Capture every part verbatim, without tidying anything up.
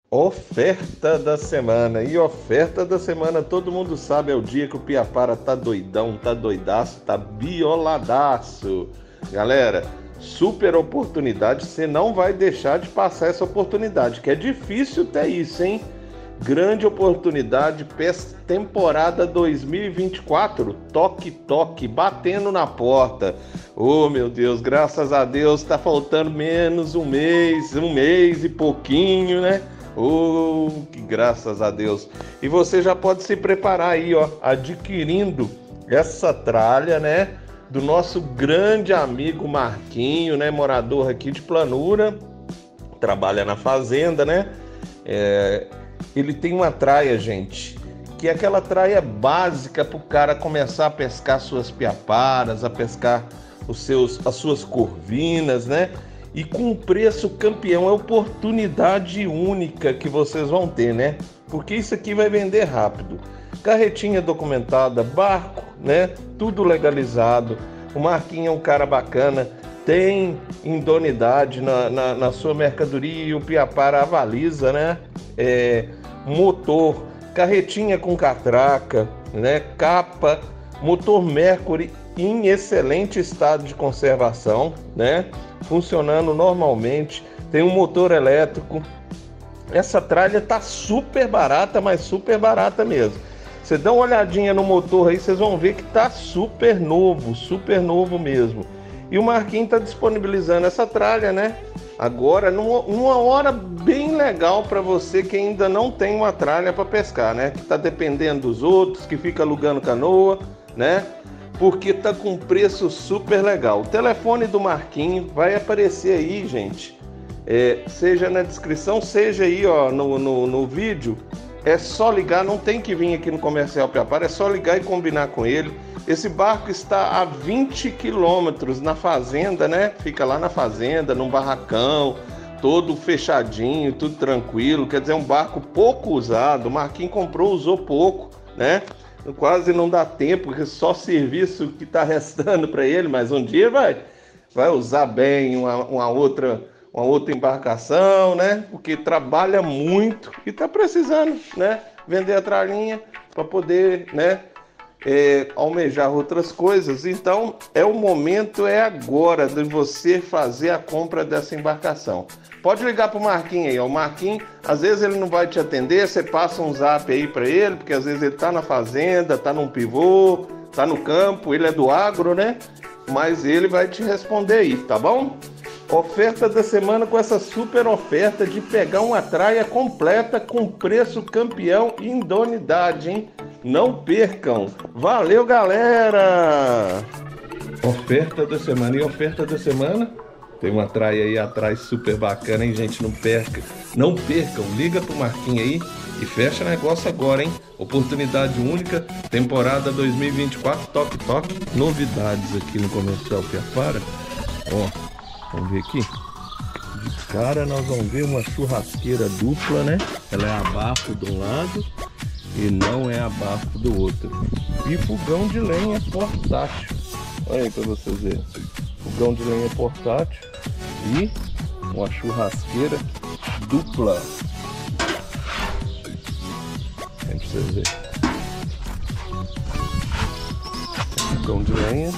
Oferta da semana. E oferta da semana, todo mundo sabe, é o dia que o Piapara tá doidão, tá doidaço, tá bioladaço. Galera, super oportunidade, você não vai deixar de passar essa oportunidade, que é difícil ter isso, hein? Grande oportunidade, temporada dois mil e vinte e quatro, toque, toque, batendo na porta. Oh, meu Deus, graças a Deus, tá faltando menos um mês, um mês e pouquinho, né? Oh, que graças a Deus. E você já pode se preparar aí, ó, adquirindo essa tralha, né? Do nosso grande amigo Marquinho, né? Morador aqui de Planura, trabalha na fazenda, né? É, ele tem uma traia, gente, que é aquela traia básica para o cara começar a pescar suas piaparas, a pescar os seus, as suas corvinas, né? E com preço campeão, é oportunidade única que vocês vão ter, né? Porque isso aqui vai vender rápido. Carretinha documentada, barco, né? Tudo legalizado. O Marquinhos é um cara bacana, tem idoneidade na, na, na sua mercadoria, o Piapara avaliza, né? É, motor, carretinha com catraca, né? Capa, motor Mercury em excelente estado de conservação, né? Funcionando normalmente, tem um motor elétrico. Essa tralha tá super barata, mas super barata mesmo. Você dá uma olhadinha no motor aí, vocês vão ver que tá super novo, super novo mesmo. E o Marquinhos tá disponibilizando essa tralha, né? Agora, numa, numa hora bem legal para você que ainda não tem uma tralha para pescar, né? Que tá dependendo dos outros, que fica alugando canoa, né? Porque tá com preço super legal. O telefone do Marquinhos vai aparecer aí, gente. É, seja na descrição, seja aí, ó, no, no, no vídeo. É só ligar, não tem que vir aqui no Comercial Piapara, é só ligar e combinar com ele. Esse barco está a vinte quilômetros na fazenda, né? Fica lá na fazenda, num barracão, todo fechadinho, tudo tranquilo. Quer dizer, é um barco pouco usado. O Marquinhos comprou, usou pouco, né? Quase não dá tempo, porque só serviço que está restando para ele, mas um dia vai, vai usar bem uma, uma, outra, uma outra embarcação, né? Porque trabalha muito e está precisando, né? Vender a tralinha para poder, né? É, almejar outras coisas. Então é o momento, é agora de você fazer a compra dessa embarcação. Pode ligar para o Marquinhos aí, ó. O Marquinhos, às vezes ele não vai te atender, você passa um zap aí para ele, porque às vezes ele tá na fazenda, tá num pivô, tá no campo, ele é do agro, né? Mas ele vai te responder aí, tá bom? Oferta da semana com essa super oferta de pegar uma traia completa com preço campeão e idoneidade, hein? Não percam! Valeu, galera! Oferta da semana e oferta da semana. Tem uma traia aí atrás super bacana, hein, gente? Não perca, não percam, liga pro Marquinhos aí e fecha negócio agora, hein? Oportunidade única, temporada dois mil e vinte e quatro, toque, toque. Novidades aqui no Comercial Piapara. Ó, vamos ver aqui. De cara nós vamos ver uma churrasqueira dupla, né? Ela é abafo de um lado e não é abafo do outro. E fogão de lenha portátil. Olha aí pra vocês verem. Fogão de lenha portátil e uma churrasqueira dupla. Aí pra vocês verem. Fogão de lenha.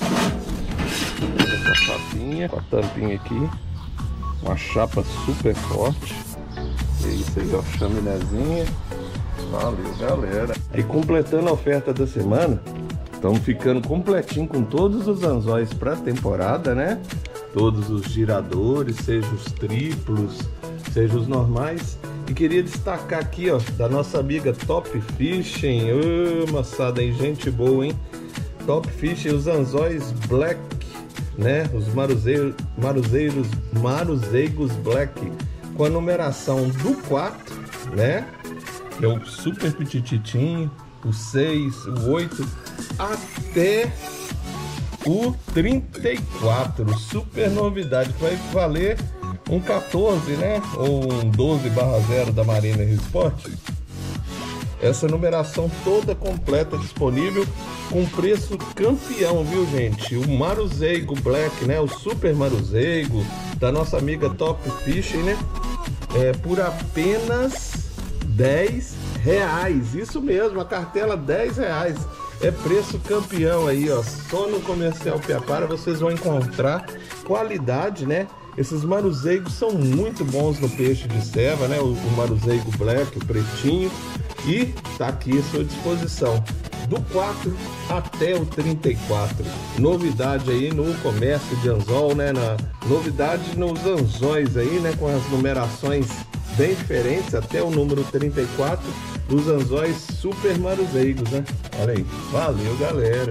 Essa chapinha, com a tampinha aqui. Uma chapa super forte. E é isso aí, ó, chaminézinha. Valeu, galera. E completando a oferta da semana, estamos ficando completinho com todos os anzóis para a temporada, né? Todos os giradores, seja os triplos, seja os normais. E queria destacar aqui, ó, da nossa amiga Top Fishing. Ô, moçada aí, gente boa, hein? Top Fishing, os anzóis black, né? Os maruzeiros, maruzeiros, maruzeigos black, com a numeração do quatro, né? Que é o super petititinho, o seis, o oito, até o trinta e quatro, super novidade, que vai valer um quatorze, né? Ou um doze barra zero da Mariner Sport. Essa numeração toda completa disponível com preço campeão, viu, gente? O Maruzeigo Black, né? O Super Maruzeigo da nossa amiga Top Fishing, né? é, por apenas dez reais. Isso mesmo, a cartela dez reais. É preço campeão aí, ó. Só no Comercial Piapara vocês vão encontrar qualidade, né? Esses maruzeigos são muito bons no peixe de ceva, né? O, o maruzeigo black, o pretinho. E tá aqui à sua disposição, do quatro até o trinta e quatro. Novidade aí no comércio de anzol, né? Na, novidade nos anzóis aí, né? Com as numerações bem diferentes, até o número trinta e quatro, os anzóis super maruzeigos, né? Olha aí, valeu, galera!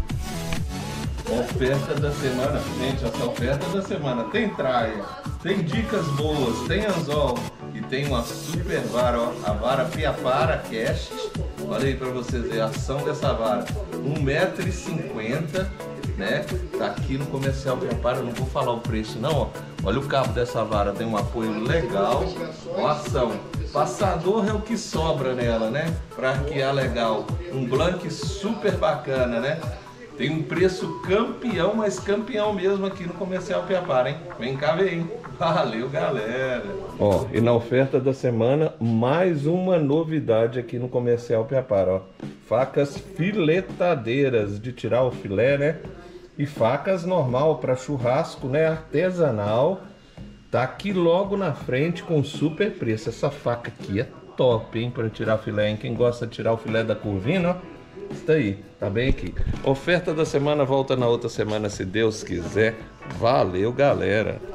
Oferta da semana, gente, essa oferta da semana tem traia, tem dicas boas, tem anzol e tem uma super vara, ó, a vara Piapara Cast. Olha aí pra vocês verem a ação dessa vara, um metro e cinquenta, né? Tá aqui no Comercial Piapara, não vou falar o preço não, ó. Olha o cabo dessa vara, tem um apoio legal, ó, ação. Passador é o que sobra nela, né? Pra arquear legal, um blank super bacana, né? Tem um preço campeão, mas campeão mesmo aqui no Comercial Piapara, hein? Vem cá ver, hein? Valeu, galera! Ó, e na oferta da semana, mais uma novidade aqui no Comercial Piapara, ó. Facas filetadeiras de tirar o filé, né? E facas normal para churrasco, né? Artesanal. Tá aqui logo na frente com super preço. Essa faca aqui é top, hein? Para tirar filé, hein? Quem gosta de tirar o filé da curvina, ó. Está aí, tá bem aqui. Oferta da semana volta na outra semana, se Deus quiser. Valeu, galera!